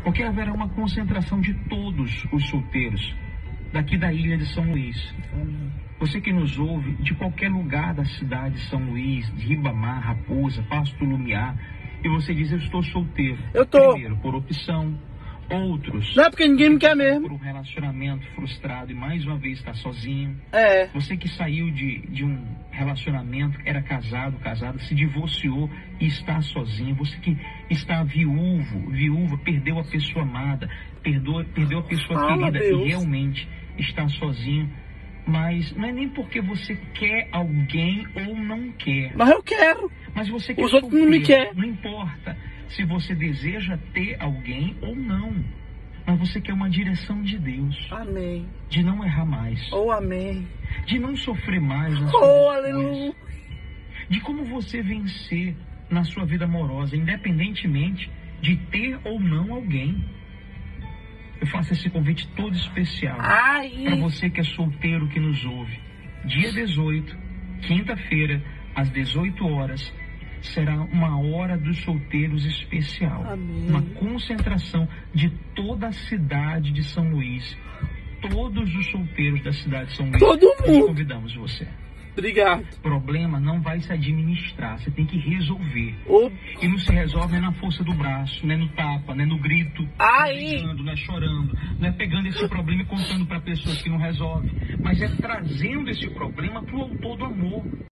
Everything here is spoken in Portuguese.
Porque haverá uma concentração de todos os solteiros daqui da ilha de São Luís. Você que nos ouve de qualquer lugar da cidade de São Luís, de Ribamar, Raposa, Pasto Lumiar, e você diz: eu estou solteiro. Eu tô. Primeiro, por opção. Outros, não é porque ninguém me quer mesmo. Por um relacionamento frustrado e mais uma vez está sozinho. É. Você que saiu de um relacionamento, era casado, se divorciou e está sozinho. Você que está viúva, perdeu a pessoa amada, perdeu a pessoa querida e realmente está sozinho. Mas não é nem porque você quer alguém ou não quer. Mas eu quero. Mas você quer. Os outros não me querem. Não importa se você deseja ter alguém ou não. Mas você quer uma direção de Deus. Amém. De não errar mais. Oh, amém. De não sofrer mais nas Oh, aleluia. De como você vencer na sua vida amorosa, independentemente de ter ou não alguém. Eu faço esse convite todo especial para você que é solteiro, que nos ouve. Dia 18, quinta-feira, às 18 horas, será uma hora dos solteiros especial. Amém. Uma concentração de toda a cidade de São Luís. Todos os solteiros da cidade de São Luís. Todo mundo. Nós convidamos você. Obrigado. O problema não vai se administrar, você tem que resolver. Oh. E não se resolve nem na força do braço, nem no tapa, nem no grito, não é brigando, não é chorando, não é pegando esse problema e contando para pessoas que não resolvem, mas é trazendo esse problema para o autor do amor.